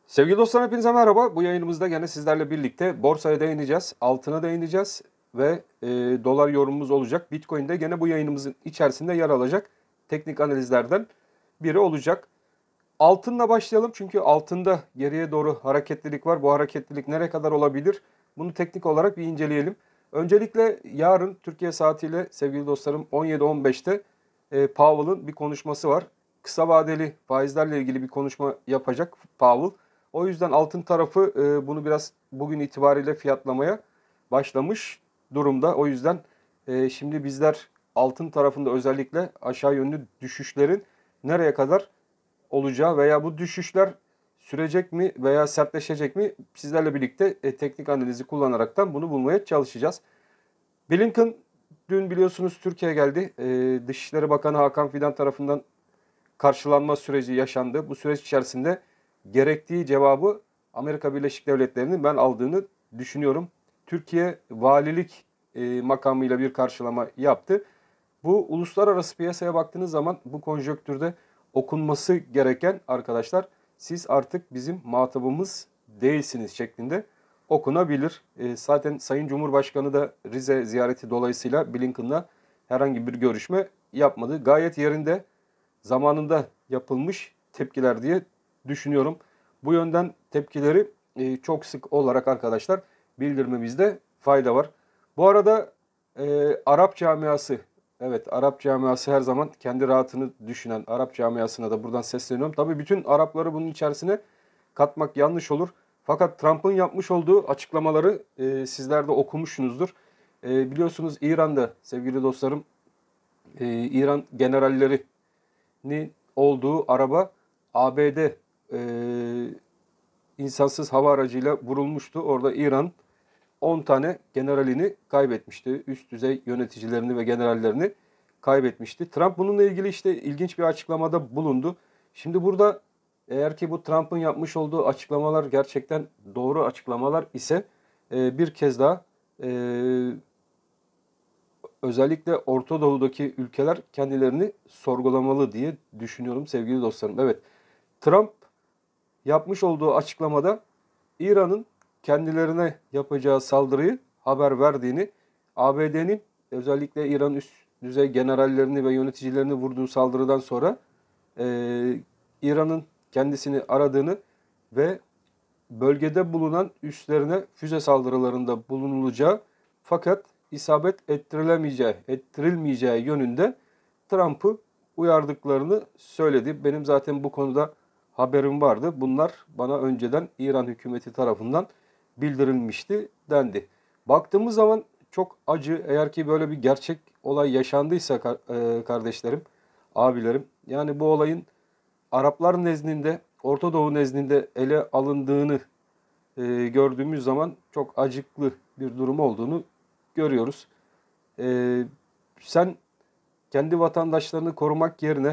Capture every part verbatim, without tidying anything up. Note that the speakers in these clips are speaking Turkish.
Sevgili dostlar hepinize merhaba. Bu yayınımızda gene sizlerle birlikte borsaya değineceğiz, altına değineceğiz ve e, dolar yorumumuz olacak. Bitcoin de gene bu yayınımızın içerisinde yer alacak teknik analizlerden biri olacak. Altınla başlayalım çünkü altında geriye doğru hareketlilik var. Bu hareketlilik nereye kadar olabilir? Bunu teknik olarak bir inceleyelim. Öncelikle yarın Türkiye saatiyle sevgili dostlarım on yedi on beşte e, Powell'ın bir konuşması var. Kısa vadeli faizlerle ilgili bir konuşma yapacak Powell. O yüzden altın tarafı e, bunu biraz bugün itibariyle fiyatlamaya başlamış durumda. O yüzden e, şimdi bizler altın tarafında özellikle aşağı yönlü düşüşlerin nereye kadar olacağı veya bu düşüşler sürecek mi veya sertleşecek mi sizlerle birlikte e, teknik analizi kullanaraktan bunu bulmaya çalışacağız. Blinken dün biliyorsunuz Türkiye'ye geldi. E, Dışişleri Bakanı Hakan Fidan tarafından karşılanma süreci yaşandı. Bu süreç içerisinde gerektiği cevabı Amerika Birleşik Devletleri'nin ben aldığını düşünüyorum. Türkiye valilik e, makamıyla bir karşılama yaptı. Bu uluslararası piyasaya baktığınız zaman bu konjonktürde okunması gereken arkadaşlar siz artık bizim muhatabımız değilsiniz şeklinde okunabilir. E, zaten Sayın Cumhurbaşkanı da Rize ziyareti dolayısıyla Blinken'la herhangi bir görüşme yapmadı. Gayet yerinde zamanında yapılmış tepkiler diye düşünüyorum. Bu yönden tepkileri e, çok sık olarak arkadaşlar bildirmemizde fayda var. Bu arada e, Arap camiası, evet Arap camiası her zaman kendi rahatını düşünen Arap camiasına da buradan sesleniyorum. Tabii bütün Arapları bunun içerisine katmak yanlış olur. Fakat Trump'ın yapmış olduğu açıklamaları e, sizler de okumuşsunuzdur. E, biliyorsunuz İran'da sevgili dostlarım e, İran generalleri ni olduğu araba A B D e, insansız hava aracıyla vurulmuştu. Orada İran on tane generalini kaybetmişti. Üst düzey yöneticilerini ve generallerini kaybetmişti. Trump bununla ilgili işte ilginç bir açıklamada bulundu. Şimdi burada eğer ki bu Trump'ın yapmış olduğu açıklamalar gerçekten doğru açıklamalar ise e, bir kez daha e, özellikle Orta Doğu'daki ülkeler kendilerini sorgulamalı diye düşünüyorum sevgili dostlarım. Evet, Trump yapmış olduğu açıklamada İran'ın kendilerine yapacağı saldırıyı haber verdiğini, A B D'nin özellikle İran üst düzey generallerini ve yöneticilerini vurduğu saldırıdan sonra e, İran'ın kendisini aradığını ve bölgede bulunan üslerine füze saldırılarında bulunulacağı fakat isabet ettirilemeyeceği, ettirilmeyeceği yönünde Trump'ı uyardıklarını söyledi. Benim zaten bu konuda haberim vardı. Bunlar bana önceden İran hükümeti tarafından bildirilmişti dendi. Baktığımız zaman çok acı, eğer ki böyle bir gerçek olay yaşandıysa kardeşlerim, abilerim, yani bu olayın Araplar nezdinde, Orta Doğu nezdinde ele alındığını e, gördüğümüz zaman çok acıklı bir durum olduğunu görüyoruz. E, sen kendi vatandaşlarını korumak yerine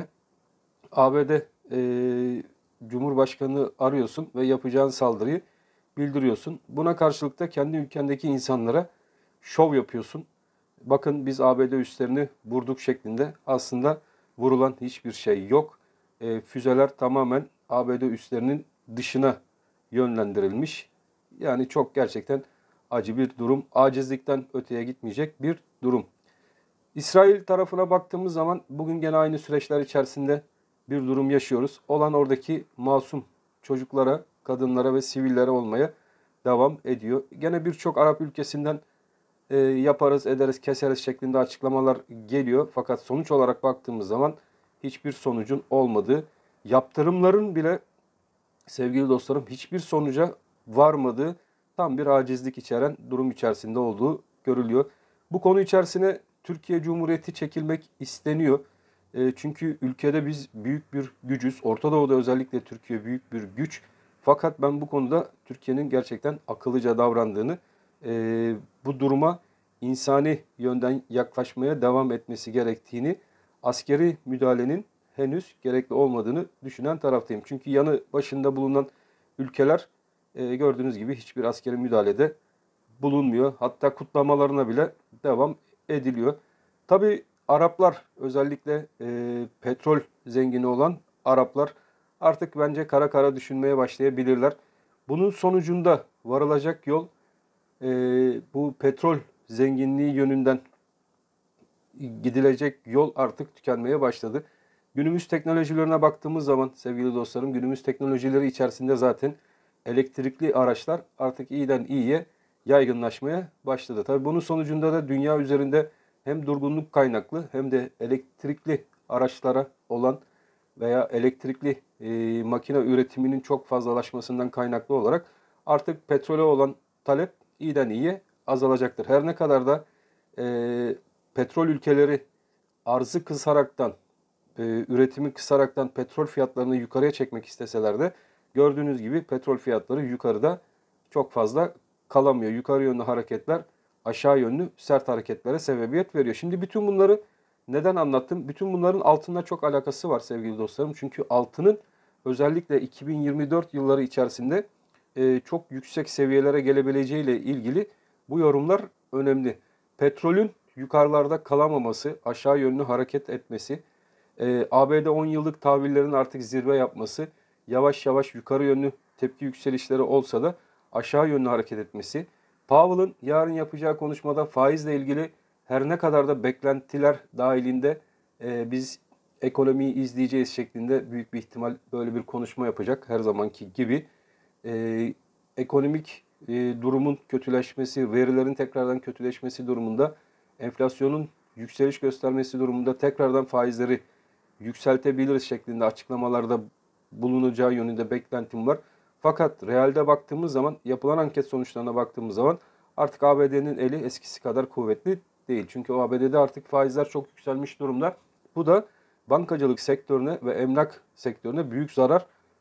A B D e, Cumhurbaşkanı arıyorsun ve yapacağın saldırıyı bildiriyorsun. Buna karşılık da kendi ülkendeki insanlara şov yapıyorsun. Bakın biz A B D üslerini vurduk şeklinde, aslında vurulan hiçbir şey yok. E, füzeler tamamen A B D üslerinin dışına yönlendirilmiş. Yani çok gerçekten acı bir durum. Acizlikten öteye gitmeyecek bir durum. İsrail tarafına baktığımız zaman bugün gene aynı süreçler içerisinde bir durum yaşıyoruz. Olan oradaki masum çocuklara, kadınlara ve sivillere olmaya devam ediyor. Gene birçok Arap ülkesinden e, yaparız, ederiz, keseriz şeklinde açıklamalar geliyor. Fakat sonuç olarak baktığımız zaman hiçbir sonucun olmadığı, yaptırımların bile sevgili dostlarım hiçbir sonuca varmadığı tam bir acizlik içeren durum içerisinde olduğu görülüyor. Bu konu içerisine Türkiye Cumhuriyeti çekilmek isteniyor. E, çünkü ülkede biz büyük bir gücüz. Orta Doğu'da özellikle Türkiye büyük bir güç. Fakat ben bu konuda Türkiye'nin gerçekten akıllıca davrandığını, e, bu duruma insani yönden yaklaşmaya devam etmesi gerektiğini, askeri müdahalenin henüz gerekli olmadığını düşünen taraftayım. Çünkü yanı başında bulunan ülkeler e, gördüğünüz gibi hiçbir askeri müdahalede bulunmuyor. Hatta kutlamalarına bile devam ediliyor. Tabi Araplar, özellikle e, petrol zengini olan Araplar artık bence kara kara düşünmeye başlayabilirler. Bunun sonucunda varılacak yol e, bu petrol zenginliği yönünden gidilecek yol artık tükenmeye başladı. Günümüz teknolojilerine baktığımız zaman sevgili dostlarım, günümüz teknolojileri içerisinde zaten elektrikli araçlar artık iyiden iyiye yaygınlaşmaya başladı. Tabii bunun sonucunda da dünya üzerinde hem durgunluk kaynaklı hem de elektrikli araçlara olan veya elektrikli e, makine üretiminin çok fazlalaşmasından kaynaklı olarak artık petrole olan talep iyiden iyiye azalacaktır. Her ne kadar da e, petrol ülkeleri arzı kısaraktan, e, üretimi kısaraktan petrol fiyatlarını yukarıya çekmek isteseler de gördüğünüz gibi petrol fiyatları yukarıda çok fazla kalamıyor. Yukarı yönlü hareketler aşağı yönlü sert hareketlere sebebiyet veriyor. Şimdi bütün bunları neden anlattım? Bütün bunların altınla çok alakası var sevgili dostlarım. Çünkü altının özellikle iki bin yirmi dört yılları içerisinde e, çok yüksek seviyelere gelebileceği ile ilgili bu yorumlar önemli. Petrolün yukarılarda kalamaması, aşağı yönlü hareket etmesi, e, A B D on yıllık tahvillerin artık zirve yapması, yavaş yavaş yukarı yönlü tepki yükselişleri olsa da aşağı yönlü hareket etmesi, Powell'ın yarın yapacağı konuşmada faizle ilgili her ne kadar da beklentiler dahilinde e, biz ekonomiyi izleyeceğiz şeklinde büyük bir ihtimal böyle bir konuşma yapacak her zamanki gibi. E, ekonomik e, durumun kötüleşmesi, verilerin tekrardan kötüleşmesi durumunda, enflasyonun yükseliş göstermesi durumunda tekrardan faizleri yükseltebiliriz şeklinde açıklamalarda bulunacağı yönünde beklentim var. Fakat realde baktığımız zaman, yapılan anket sonuçlarına baktığımız zaman artık A B D'nin eli eskisi kadar kuvvetli değil. Çünkü o A B D'de artık faizler çok yükselmiş durumda. Bu da bankacılık sektörüne ve emlak sektörüne büyük zarar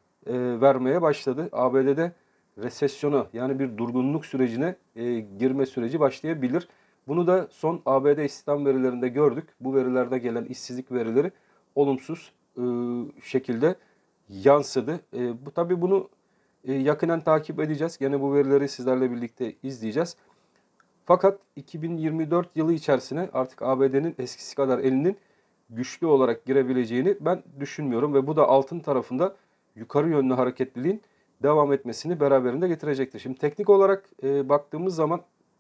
e, vermeye başladı. A B D'de resesyona, yani bir durgunluk sürecine e, girme süreci başlayabilir. Bunu da son A B D istihdam verilerinde gördük. Bu verilerde gelen işsizlik verileri olumsuz e, şekilde yansıdı. E, bu tabii bunu e, yakinen takip edeceğiz. Gene bu verileri sizlerle birlikte izleyeceğiz. Fakat iki bin yirmi dört yılı içerisine artık A B D'nin eskisi kadar elinin güçlü olarak girebileceğini ben düşünmüyorum ve bu da altın tarafında yukarı yönlü hareketliliğin devam etmesini beraberinde getirecektir. Şimdi teknik olarak e, baktığımız zaman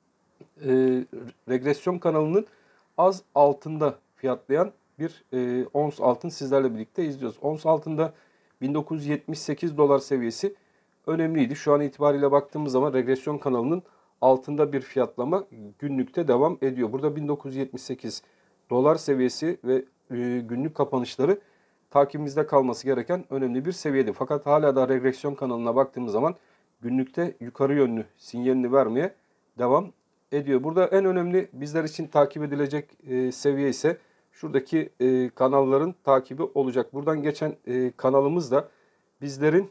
e, regresyon kanalının az altında fiyatlayan bir e, ons altın sizlerle birlikte izliyoruz. Ons altında bin dokuz yüz yetmiş sekiz dolar seviyesi önemliydi. Şu an itibariyle baktığımız zaman regresyon kanalının altında bir fiyatlama günlükte devam ediyor. Burada bin dokuz yüz yetmiş sekiz dolar seviyesi ve e, günlük kapanışları takibimizde kalması gereken önemli bir seviyede. Fakat hala da regresyon kanalına baktığımız zaman günlükte yukarı yönlü sinyalini vermeye devam ediyor. Burada en önemli bizler için takip edilecek e, seviye ise şuradaki e, kanalların takibi olacak. Buradan geçen e, kanalımız da bizlerin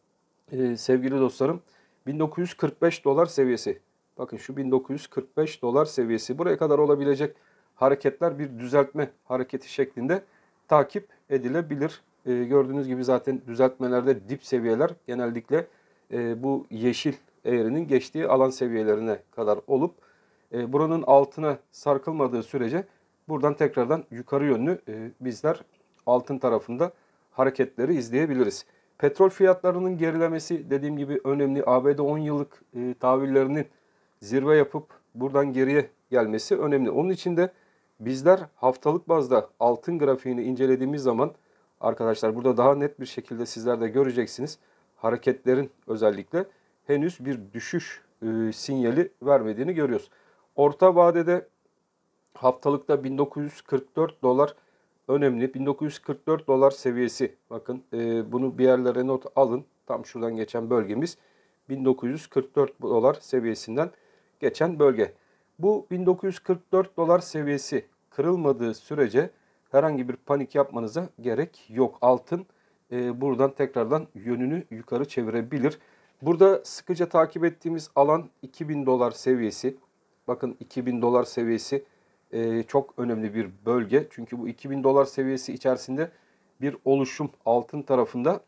e, sevgili dostlarım bin dokuz yüz kırk beş dolar seviyesi. Bakın şu bin dokuz yüz kırk beş dolar seviyesi. Buraya kadar olabilecek hareketler bir düzeltme hareketi şeklinde takip edilebilir. E, gördüğünüz gibi zaten düzeltmelerde dip seviyeler genellikle e, bu yeşil eğrinin geçtiği alan seviyelerine kadar olup e, buranın altına sarkılmadığı sürece buradan tekrardan yukarı yönlü e, bizler altın tarafında hareketleri izleyebiliriz. Petrol fiyatlarının gerilemesi dediğim gibi önemli. A B D on yıllık e, tahvillerinin zirve yapıp buradan geriye gelmesi önemli. Onun için de bizler haftalık bazda altın grafiğini incelediğimiz zaman arkadaşlar burada daha net bir şekilde sizler de göreceksiniz. Hareketlerin özellikle henüz bir düşüş e, sinyali vermediğini görüyoruz. Orta vadede haftalıkta bin dokuz yüz kırk dört dolar önemli. bin dokuz yüz kırk dört dolar seviyesi. Bakın e, bunu bir yerlere not alın. Tam şuradan geçen bölgemiz bin dokuz yüz kırk dört dolar seviyesinden geçen bölge. Bu bin dokuz yüz kırk dört dolar seviyesi kırılmadığı sürece herhangi bir panik yapmanıza gerek yok. Altın e, buradan tekrardan yönünü yukarı çevirebilir. Burada sıkıca takip ettiğimiz alan iki bin dolar seviyesi. Bakın iki bin dolar seviyesi e, çok önemli bir bölge. Çünkü bu iki bin dolar seviyesi içerisinde bir oluşum altın tarafında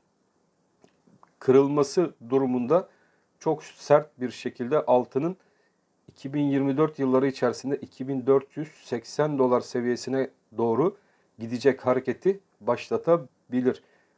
kırılması durumunda çok sert bir şekilde altının iki bin yirmi dört yılları içerisinde iki bin dört yüz seksen dolar seviyesine doğru gidecek hareketi başlatabilir.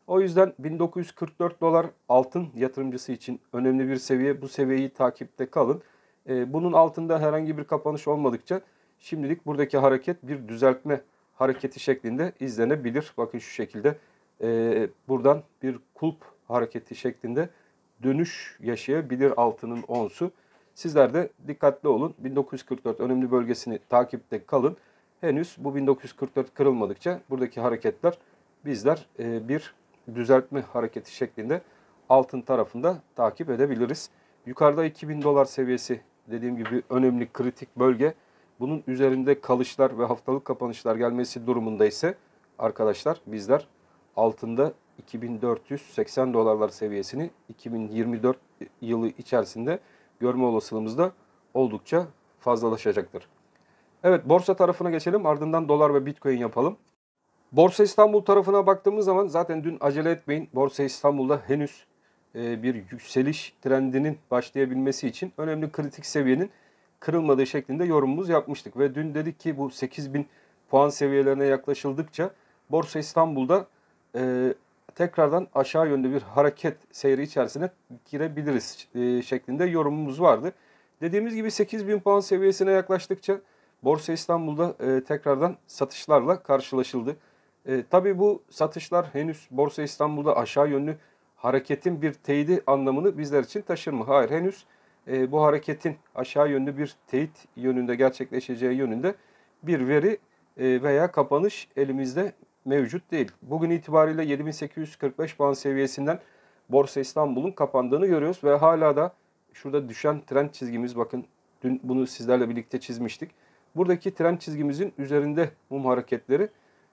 O yüzden bin dokuz yüz kırk dört dolar altın yatırımcısı için önemli bir seviye. Bu seviyeyi takipte kalın. E, bunun altında herhangi bir kapanış olmadıkça şimdilik buradaki hareket bir düzeltme hareketi şeklinde izlenebilir. Bakın şu şekilde e, buradan bir kulp hareketi şeklinde dönüş yaşayabilir altının onsu. Sizler de dikkatli olun. bin dokuz yüz kırk dört önemli bölgesini takipte kalın. Henüz bu bin dokuz yüz kırk dört kırılmadıkça buradaki hareketler bizler e, bir düzeltme hareketi şeklinde altın tarafında takip edebiliriz. Yukarıda iki bin dolar seviyesi dediğim gibi önemli kritik bölge. Bunun üzerinde kalışlar ve haftalık kapanışlar gelmesi durumunda ise arkadaşlar bizler altında iki bin dört yüz seksen dolarlar seviyesini iki bin yirmi dört yılı içerisinde görme olasılığımız da oldukça fazlalaşacaktır. Evet, borsa tarafına geçelim, ardından dolar ve Bitcoin yapalım. Borsa İstanbul tarafına baktığımız zaman zaten dün acele etmeyin. Borsa İstanbul'da henüz e, bir yükseliş trendinin başlayabilmesi için önemli kritik seviyenin kırılmadığı şeklinde yorumumuz yapmıştık. Ve dün dedik ki bu sekiz bin puan seviyelerine yaklaşıldıkça Borsa İstanbul'da e, tekrardan aşağı yönlü bir hareket seyri içerisine girebiliriz e, şeklinde yorumumuz vardı. Dediğimiz gibi sekiz bin puan seviyesine yaklaştıkça Borsa İstanbul'da e, tekrardan satışlarla karşılaşıldı. E, tabii bu satışlar henüz Borsa İstanbul'da aşağı yönlü hareketin bir teyidi anlamını bizler için taşır mı? Hayır, henüz e, bu hareketin aşağı yönlü bir teyit yönünde gerçekleşeceği yönünde bir veri e, veya kapanış elimizde mevcut değil. Bugün itibariyle yedi bin sekiz yüz kırk beş puan seviyesinden Borsa İstanbul'un kapandığını görüyoruz ve hala da şurada düşen trend çizgimiz, bakın dün bunu sizlerle birlikte çizmiştik. Buradaki trend çizgimizin üzerinde mum hareketleri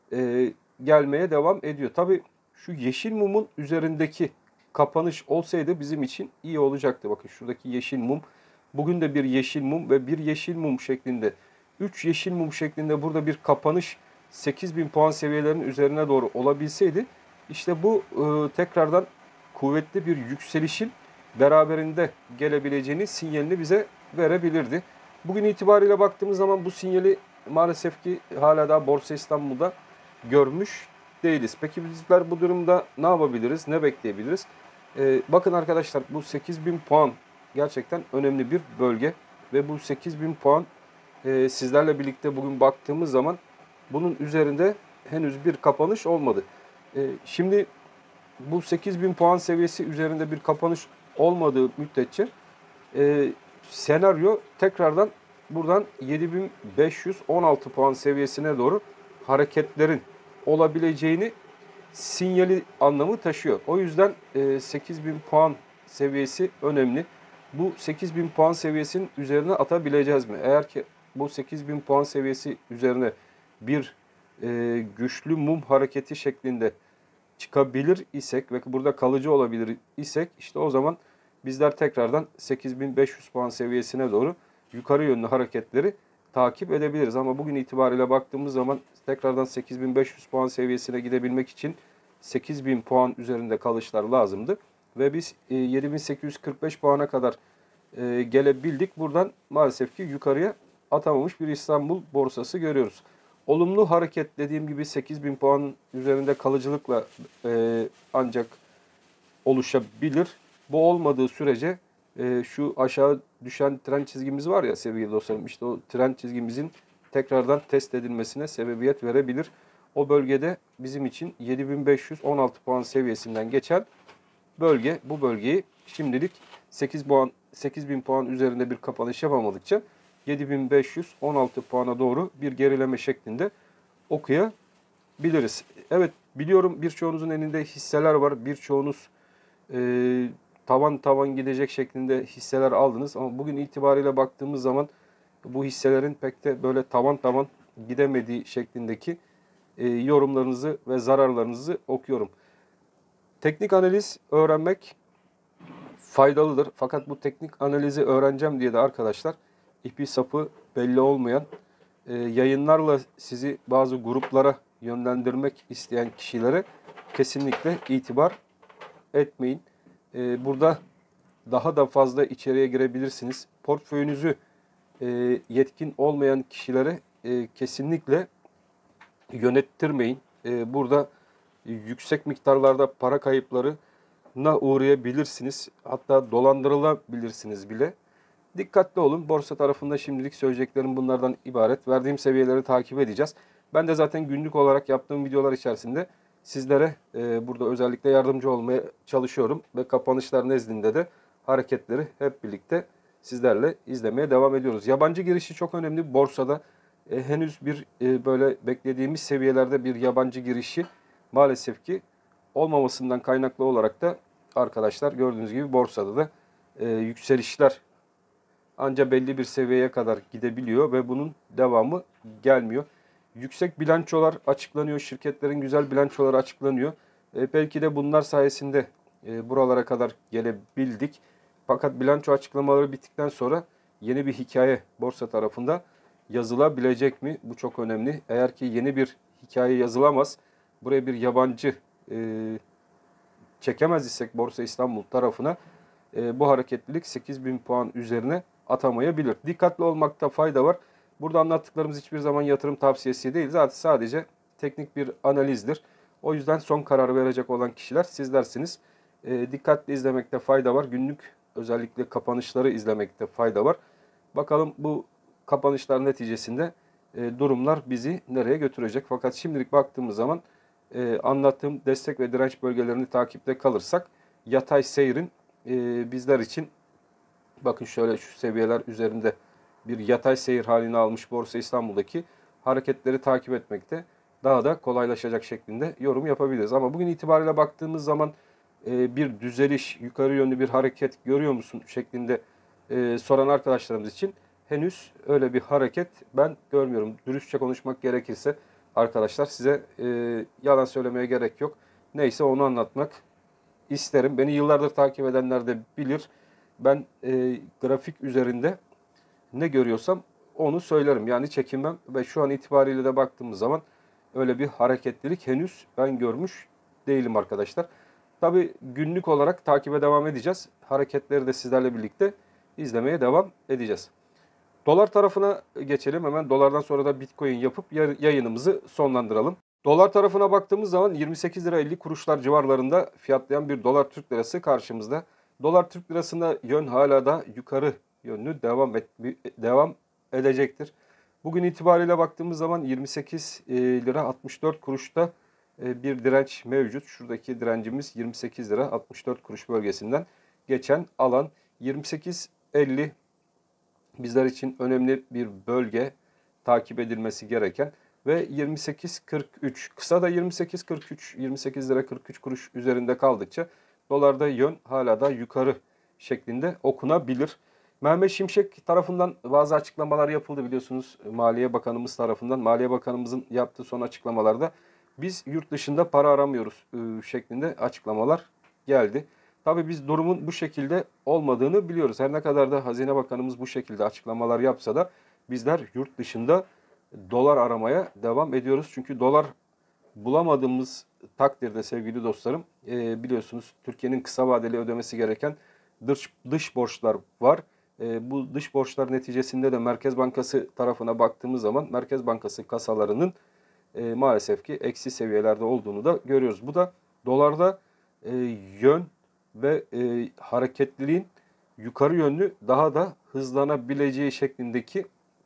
e, gelmeye devam ediyor. Tabii şu yeşil mumun üzerindeki kapanış olsaydı bizim için iyi olacaktı. Bakın şuradaki yeşil mum. Bugün de bir yeşil mum ve bir yeşil mum şeklinde, üç yeşil mum şeklinde burada bir kapanış sekiz bin puan seviyelerinin üzerine doğru olabilseydi, işte bu e, tekrardan kuvvetli bir yükselişin beraberinde gelebileceğini sinyalini bize verebilirdi. Bugün itibariyle baktığımız zaman bu sinyali maalesef ki hala daha Borsa İstanbul'da görmüş değiliz. Peki bizler bu durumda ne yapabiliriz, ne bekleyebiliriz? Ee, bakın arkadaşlar, bu sekiz bin puan gerçekten önemli bir bölge ve bu sekiz bin puan e, sizlerle birlikte bugün baktığımız zaman bunun üzerinde henüz bir kapanış olmadı. E, şimdi bu sekiz bin puan seviyesi üzerinde bir kapanış olmadığı müddetçe e, senaryo tekrardan buradan yedi bin beş yüz on altı puan seviyesine doğru hareketlerin olabileceğini sinyali anlamı taşıyor. O yüzden e, sekiz bin puan seviyesi önemli. Bu sekiz bin puan seviyesinin üzerine atabileceğiz mi? Eğer ki bu sekiz bin puan seviyesi üzerine bir e, güçlü mum hareketi şeklinde çıkabilir isek ve burada kalıcı olabilir isek, işte o zaman bizler tekrardan sekiz bin beş yüz puan seviyesine doğru yukarı yönlü hareketleri takip edebiliriz. Ama bugün itibariyle baktığımız zaman tekrardan sekiz bin beş yüz puan seviyesine gidebilmek için sekiz bin puan üzerinde kalışlar lazımdı. Ve biz yedi bin sekiz yüz kırk beş puana kadar gelebildik. Buradan maalesef ki yukarıya atamamış bir İstanbul borsası görüyoruz. Olumlu hareket dediğim gibi sekiz bin puan üzerinde kalıcılıkla e, ancak oluşabilir. Bu olmadığı sürece e, şu aşağı düşen trend çizgimiz var ya sevgili dostlarım, işte o trend çizgimizin tekrardan test edilmesine sebebiyet verebilir. O bölgede bizim için yedi bin beş yüz on altı puan seviyesinden geçen bölge, bu bölgeyi şimdilik sekiz puan, sekiz bin puan üzerinde bir kapanış yapamadıkça yedi bin beş yüz on altı puana doğru bir gerileme şeklinde okuyabiliriz. Evet, biliyorum birçoğunuzun elinde hisseler var. Birçoğunuz e, tavan tavan gidecek şeklinde hisseler aldınız. Ama bugün itibariyle baktığımız zaman bu hisselerin pek de böyle tavan tavan gidemediği şeklindeki e, yorumlarınızı ve zararlarınızı okuyorum. Teknik analiz öğrenmek faydalıdır. Fakat bu teknik analizi öğreneceğim diye de arkadaşlar ipi sapı belli olmayan e, yayınlarla sizi bazı gruplara yönlendirmek isteyen kişilere kesinlikle itibar etmeyin. E, burada daha da fazla içeriye girebilirsiniz. Portföyünüzü e, yetkin olmayan kişilere e, kesinlikle yönettirmeyin. E, burada yüksek miktarlarda para kayıplarına uğrayabilirsiniz. Hatta dolandırılabilirsiniz bile. Dikkatli olun. Borsa tarafında şimdilik söyleyeceklerim bunlardan ibaret. Verdiğim seviyeleri takip edeceğiz. Ben de zaten günlük olarak yaptığım videolar içerisinde sizlere e, burada özellikle yardımcı olmaya çalışıyorum. Ve kapanışlar nezdinde de hareketleri hep birlikte sizlerle izlemeye devam ediyoruz. Yabancı girişi çok önemli. Borsada e, henüz bir e, böyle beklediğimiz seviyelerde bir yabancı girişi maalesef ki olmamasından kaynaklı olarak da arkadaşlar gördüğünüz gibi borsada da e, yükselişler ancak belli bir seviyeye kadar gidebiliyor ve bunun devamı gelmiyor. Yüksek bilançolar açıklanıyor. Şirketlerin güzel bilançoları açıklanıyor. E, belki de bunlar sayesinde e, buralara kadar gelebildik. Fakat bilanço açıklamaları bittikten sonra yeni bir hikaye borsa tarafında yazılabilecek mi? Bu çok önemli. Eğer ki yeni bir hikaye yazılamaz, buraya bir yabancı e, çekemez isek Borsa İstanbul tarafına e, bu hareketlilik sekiz bin puan üzerine atamayabilir. Dikkatli olmakta fayda var. Burada anlattıklarımız hiçbir zaman yatırım tavsiyesi değil. Zaten sadece teknik bir analizdir. O yüzden son kararı verecek olan kişiler sizlersiniz. E, dikkatli izlemekte fayda var. Günlük özellikle kapanışları izlemekte fayda var. Bakalım bu kapanışlar neticesinde e, durumlar bizi nereye götürecek. Fakat şimdilik baktığımız zaman e, anlattığım destek ve direnç bölgelerini takipte kalırsak yatay seyrin e, bizler için bakın şöyle şu seviyeler üzerinde bir yatay seyir halini almış Borsa İstanbul'daki hareketleri takip etmekte daha da kolaylaşacak şeklinde yorum yapabiliriz. Ama bugün itibariyle baktığımız zaman e, bir düzeliş, yukarı yönlü bir hareket görüyor musun şeklinde e, soran arkadaşlarımız için henüz öyle bir hareket ben görmüyorum. Dürüstçe konuşmak gerekirse arkadaşlar size e, yalan söylemeye gerek yok. Neyse onu anlatmak isterim. Beni yıllardır takip edenler de bilir. Ben e, grafik üzerinde ne görüyorsam onu söylerim. Yani çekinmem ve şu an itibariyle de baktığımız zaman öyle bir hareketlilik henüz ben görmüş değilim arkadaşlar. Tabi günlük olarak takibe devam edeceğiz. Hareketleri de sizlerle birlikte izlemeye devam edeceğiz. Dolar tarafına geçelim. Hemen dolardan sonra da Bitcoin yapıp yayınımızı sonlandıralım. Dolar tarafına baktığımız zaman yirmi sekiz lira elli kuruşlar civarlarında fiyatlayan bir dolar Türk lirası karşımızda. Dolar Türk lirasında yön hala da yukarı yönlü devam et, devam edecektir. Bugün itibariyle baktığımız zaman yirmi sekiz lira altmış dört kuruşta bir direnç mevcut. Şuradaki direncimiz yirmi sekiz lira altmış dört kuruş bölgesinden geçen alan yirmi sekiz elli bizler için önemli bir bölge, takip edilmesi gereken ve yirmi sekiz kırk üç kısa da yirmi sekiz kırk üç yirmi sekiz lira kırk üç kuruş üzerinde kaldıkça dolarda yön hala da yukarı şeklinde okunabilir. Mehmet Şimşek tarafından bazı açıklamalar yapıldı biliyorsunuz Maliye Bakanımız tarafından. Maliye Bakanımızın yaptığı son açıklamalarda biz yurt dışında para aramıyoruz şeklinde açıklamalar geldi. Tabii biz durumun bu şekilde olmadığını biliyoruz. Her ne kadar da Hazine Bakanımız bu şekilde açıklamalar yapsa da bizler yurt dışında dolar aramaya devam ediyoruz. Çünkü dolar bulamadığımız takdirde sevgili dostlarım e, biliyorsunuz Türkiye'nin kısa vadeli ödemesi gereken dış, dış borçlar var. E, bu dış borçlar neticesinde de Merkez Bankası tarafına baktığımız zaman Merkez Bankası kasalarının e, maalesef ki eksi seviyelerde olduğunu da görüyoruz. Bu da dolarda e, yön ve e, hareketliliğin yukarı yönlü daha da hızlanabileceği şeklindeki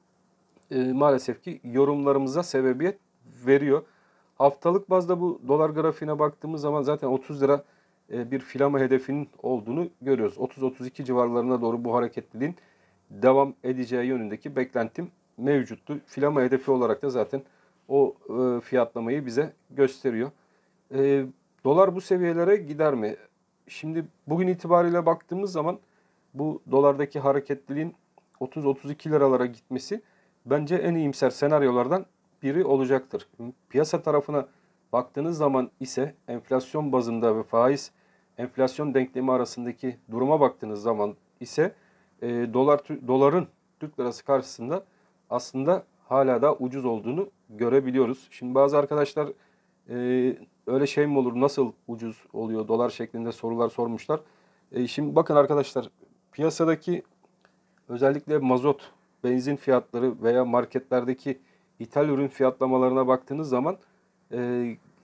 e, maalesef ki yorumlarımıza sebebiyet veriyor. Haftalık bazda bu dolar grafiğine baktığımız zaman zaten otuz lira e, bir filama hedefinin olduğunu görüyoruz. otuz otuz iki civarlarına doğru bu hareketliliğin devam edeceği yönündeki beklentim mevcuttu. Filama hedefi olarak da zaten o e, fiyatlamayı bize gösteriyor. E, dolar bu seviyelere gider mi? Şimdi bugün itibariyle baktığımız zaman bu dolardaki hareketliliğin otuz otuz iki liralara gitmesi bence en iyimser senaryolardan biri olacaktır. Piyasa tarafına baktığınız zaman ise enflasyon bazında ve faiz enflasyon denklemi arasındaki duruma baktığınız zaman ise e, dolar doların Türk lirası karşısında aslında hala da ucuz olduğunu görebiliyoruz. Şimdi bazı arkadaşlar e, öyle şey mi olur, nasıl ucuz oluyor dolar şeklinde sorular sormuşlar. E, şimdi bakın arkadaşlar piyasadaki özellikle mazot, benzin fiyatları veya marketlerdeki ithal ürün fiyatlamalarına baktığınız zaman e,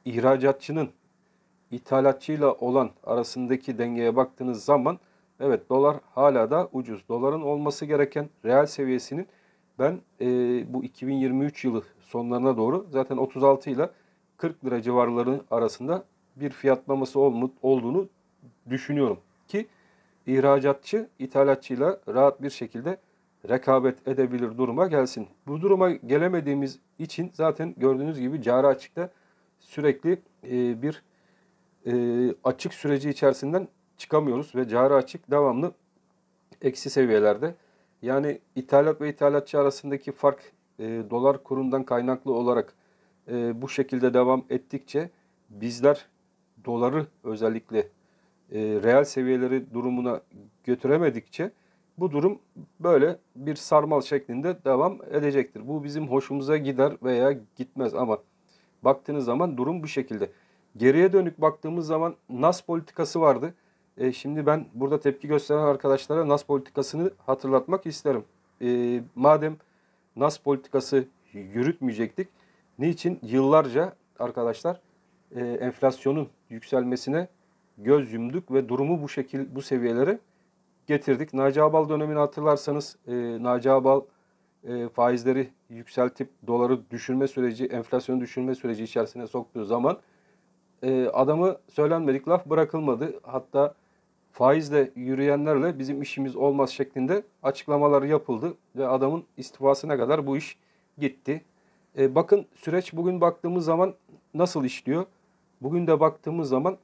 ihracatçının ithalatçıyla olan arasındaki dengeye baktığınız zaman evet dolar hala da ucuz. Doların olması gereken reel seviyesinin ben e, bu iki bin yirmi üç yılı sonlarına doğru zaten otuz altı ile kırk lira civarları arasında bir fiyatlaması olduğunu düşünüyorum ki ihracatçı ithalatçıyla rahat bir şekilde rekabet edebilir duruma gelsin. Bu duruma gelemediğimiz için zaten gördüğünüz gibi cari açıkta sürekli e, bir e, açık süreci içerisinden çıkamıyoruz ve cari açık devamlı eksi seviyelerde. Yani ithalat ve ithalatçı arasındaki fark e, dolar kurundan kaynaklı olarak e, bu şekilde devam ettikçe bizler doları özellikle e, reel seviyeleri durumuna götüremedikçe bu durum böyle bir sarmal şeklinde devam edecektir. Bu bizim hoşumuza gider veya gitmez ama baktığınız zaman durum bu şekilde. Geriye dönük baktığımız zaman Nas politikası vardı. E, şimdi ben burada tepki gösteren arkadaşlara Nas politikasını hatırlatmak isterim. E, madem Nas politikası yürütmeyecektik, niçin yıllarca arkadaşlar e, enflasyonun yükselmesine göz yumduk ve durumu bu şekil bu seviyelere getirdik. Naci Ağbal dönemini hatırlarsanız e, Naci Ağbal e, faizleri yükseltip doları düşürme süreci, enflasyonu düşürme süreci içerisine soktuğu zaman e, adamı söylenmedik laf bırakılmadı. Hatta faizle yürüyenlerle bizim işimiz olmaz şeklinde açıklamalar yapıldı ve adamın istifasına kadar bu iş gitti. E, bakın süreç bugün baktığımız zaman nasıl işliyor? Bugün de baktığımız zaman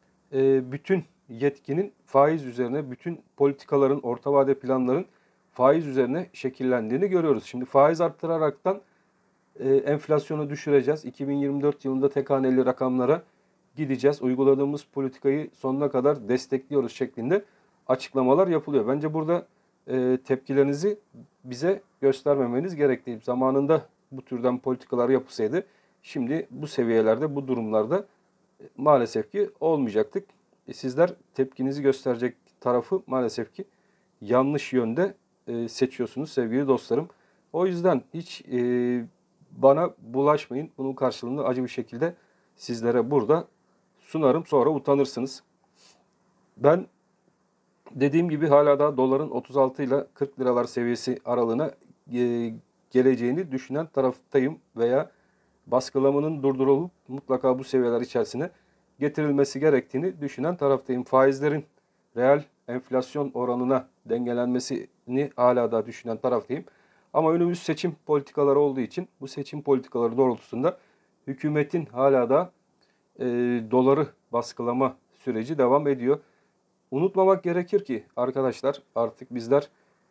e, bütün yetkinin faiz üzerine, bütün politikaların, orta vade planların faiz üzerine şekillendiğini görüyoruz. Şimdi faiz arttıraraktan e, enflasyonu düşüreceğiz. iki bin yirmi dört yılında tek haneli rakamlara gideceğiz. Uyguladığımız politikayı sonuna kadar destekliyoruz şeklinde açıklamalar yapılıyor. Bence burada e, tepkilerinizi bize göstermemeniz gerekli. Zamanında bu türden politikalar yapılsaydı şimdi bu seviyelerde, bu durumlarda e, maalesef ki olmayacaktık. E, sizler tepkinizi gösterecek tarafı maalesef ki yanlış yönde e, seçiyorsunuz sevgili dostlarım. O yüzden hiç e, bana bulaşmayın. Bunun karşılığında acı bir şekilde sizlere burada sunarım. Sonra utanırsınız. Ben dediğim gibi hala da doların otuz altı ile kırk liralar seviyesi aralığına e, geleceğini düşünen taraftayım veya baskılamanın durdurulup mutlaka bu seviyeler içerisine getirilmesi gerektiğini düşünen taraftayım. Faizlerin reel enflasyon oranına dengelenmesini hala da düşünen taraftayım. Ama önümüz seçim politikaları olduğu için bu seçim politikaları doğrultusunda hükümetin hala da e, doları baskılama süreci devam ediyor. Unutmamak gerekir ki arkadaşlar artık bizler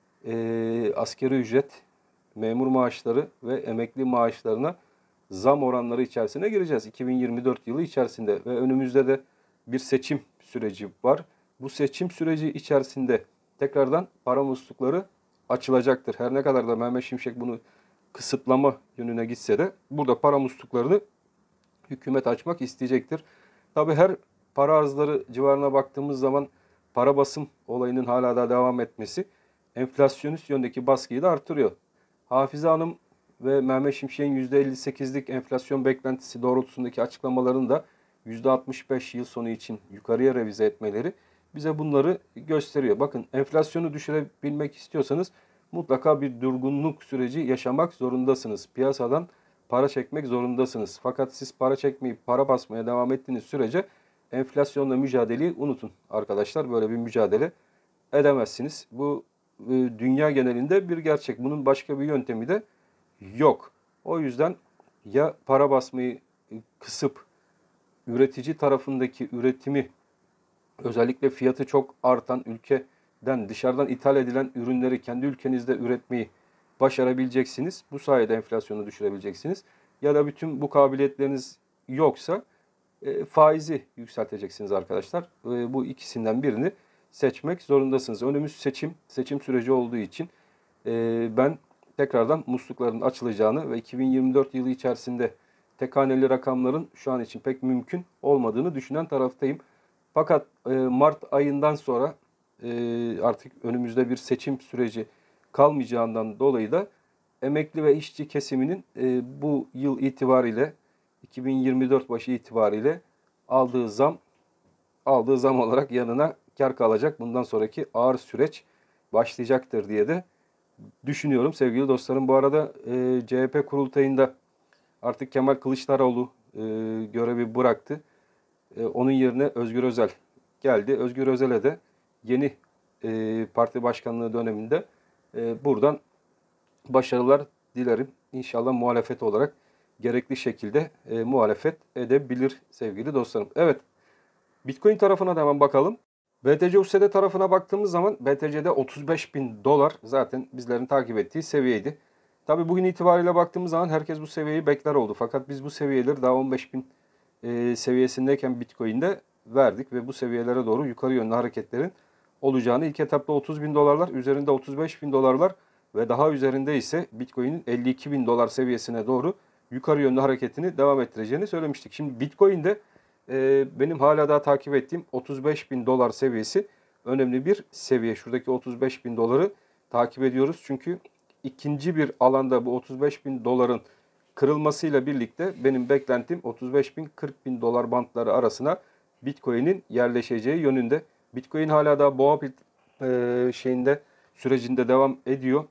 e, asgari ücret, memur maaşları ve emekli maaşlarına zam oranları içerisine gireceğiz. iki bin yirmi dört yılı içerisinde ve önümüzde de bir seçim süreci var. Bu seçim süreci içerisinde tekrardan para muslukları açılacaktır. Her ne kadar da Mehmet Şimşek bunu kısıtlama yönüne gitse de burada para musluklarını hükümet açmak isteyecektir. Tabii her para arzları civarına baktığımız zaman para basım olayının hala da devam etmesi enflasyonist yöndeki baskıyı da artırıyor. Hafize Hanım ve Mehmet Şimşek'in yüzde elli sekizlik enflasyon beklentisi doğrultusundaki açıklamalarını da yüzde altmış beş yıl sonu için yukarıya revize etmeleri bize bunları gösteriyor. Bakın enflasyonu düşürebilmek istiyorsanız mutlaka bir durgunluk süreci yaşamak zorundasınız. Piyasadan para çekmek zorundasınız. Fakat siz para çekmeyip para basmaya devam ettiğiniz sürece enflasyonla mücadeleyi unutun arkadaşlar. Böyle bir mücadele edemezsiniz. Bu e, dünya genelinde bir gerçek. Bunun başka bir yöntemi de yok. O yüzden ya para basmayı kısıp üretici tarafındaki üretimi özellikle fiyatı çok artan ülkeden dışarıdan ithal edilen ürünleri kendi ülkenizde üretmeyi başarabileceksiniz. Bu sayede enflasyonu düşürebileceksiniz. Ya da bütün bu kabiliyetleriniz yoksa e, faizi yükselteceksiniz arkadaşlar. E, bu ikisinden birini seçmek zorundasınız. Önümüz seçim, seçim süreci olduğu için e, ben tekrardan muslukların açılacağını ve iki bin yirmi dört yılı içerisinde tek haneli rakamların şu an için pek mümkün olmadığını düşünen taraftayım. Fakat e, Mart ayından sonra e, artık önümüzde bir seçim süreci kalmayacağından dolayı da emekli ve işçi kesiminin e, bu yıl itibariyle iki bin yirmi dört başı itibariyle aldığı zam aldığı zam olarak yanına kar kalacak. Bundan sonraki ağır süreç başlayacaktır diye de düşünüyorum sevgili dostlarım. Bu arada e, C H P kurultayında artık Kemal Kılıçdaroğlu e, görevi bıraktı. E, onun yerine Özgür Özel geldi. Özgür Özel'e de yeni e, parti başkanlığı döneminde e, buradan başarılar dilerim. İnşallah muhalefet olarak gerekli şekilde e, muhalefet edebilir sevgili dostlarım. Evet, Bitcoin tarafına da hemen bakalım. B T C U S D tarafına baktığımız zaman B T C'de otuz beş bin dolar zaten bizlerin takip ettiği seviyeydi. Tabi bugün itibariyle baktığımız zaman herkes bu seviyeyi bekler oldu. Fakat biz bu seviyeleri daha on beş bin e, seviyesindeyken Bitcoin'de verdik ve bu seviyelere doğru yukarı yönlü hareketlerin olacağını, ilk etapta otuz bin dolarlar, üzerinde otuz beş bin dolarlar ve daha üzerinde ise Bitcoin'in elli iki bin dolar seviyesine doğru yukarı yönlü hareketini devam ettireceğini söylemiştik. Şimdi Bitcoin'de e, benim hala daha takip ettiğim otuz beş bin dolar seviyesi önemli bir seviye. Şuradaki otuz beş bin doları takip ediyoruz. Çünkü ikinci bir alanda bu otuz beş bin doların kırılmasıyla birlikte benim beklentim otuz beş bin kırk bin dolar bantları arasına Bitcoin'in yerleşeceği yönünde. Bitcoin hala daha boğa bir e, şeyinde sürecinde devam ediyor.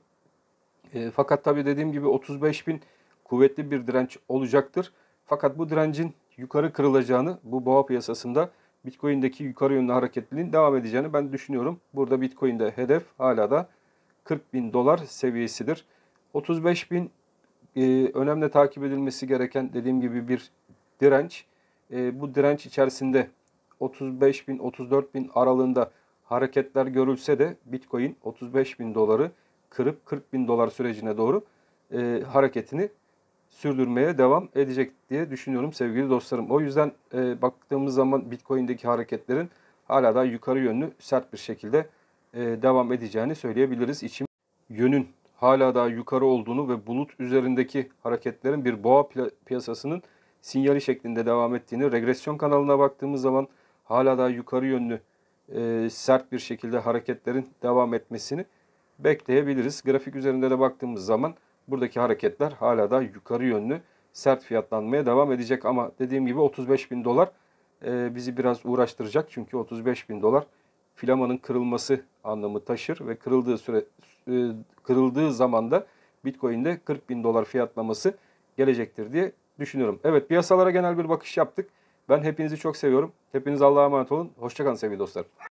E, fakat tabii dediğim gibi otuz beş bin kuvvetli bir direnç olacaktır. Fakat bu direncin yukarı kırılacağını, bu boğa piyasasında Bitcoin'deki yukarı yönlü hareketliliğin devam edeceğini ben düşünüyorum. Burada Bitcoin'de hedef hala da kırk bin dolar seviyesidir. otuz beş bin e, önemli takip edilmesi gereken dediğim gibi bir direnç. E, bu direnç içerisinde otuz beş bin otuz dört bin aralığında hareketler görülse de Bitcoin otuz beş bin doları kırıp kırk bin dolar sürecine doğru e, hareketini sürdürmeye devam edecek diye düşünüyorum sevgili dostlarım. O yüzden e, baktığımız zaman Bitcoin'deki hareketlerin hala da yukarı yönlü sert bir şekilde e, devam edeceğini söyleyebiliriz. İçim yönün hala daha yukarı olduğunu ve bulut üzerindeki hareketlerin bir boğa piyasasının sinyali şeklinde devam ettiğini, regresyon kanalına baktığımız zaman hala daha yukarı yönlü e, sert bir şekilde hareketlerin devam etmesini bekleyebiliriz. Grafik üzerinde de baktığımız zaman buradaki hareketler hala da yukarı yönlü sert fiyatlanmaya devam edecek. Ama dediğim gibi otuz beş bin dolar e, bizi biraz uğraştıracak. Çünkü otuz beş bin dolar filamanın kırılması anlamı taşır ve kırıldığı süre e, kırıldığı zaman da Bitcoin'de kırk bin dolar fiyatlaması gelecektir diye düşünüyorum. Evet, piyasalara genel bir bakış yaptık. Ben hepinizi çok seviyorum. Hepiniz Allah'a emanet olun. Hoşça kalın sevgili dostlar.